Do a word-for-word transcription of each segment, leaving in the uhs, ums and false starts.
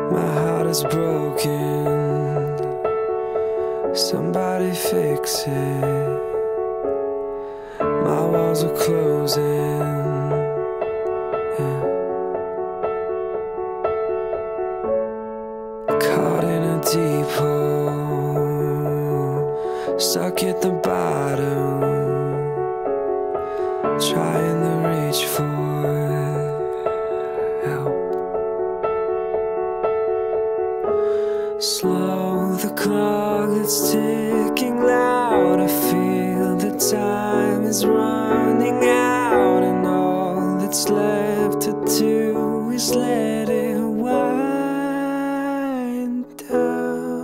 My heart is broken, somebody fix it. My walls are closing, yeah. Caught in a deep hole, stuck at the bottom, trying to reach for help. Slow the clock that's ticking loud. I feel the time is running out, and all that's left to do is let it wind down.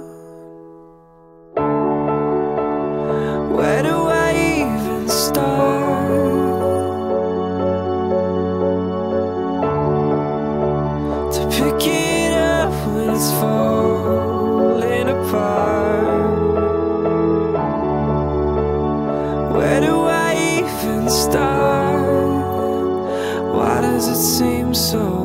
Where do I even start to pick it up when it's falling apart? Where do I even start? Why does it seem so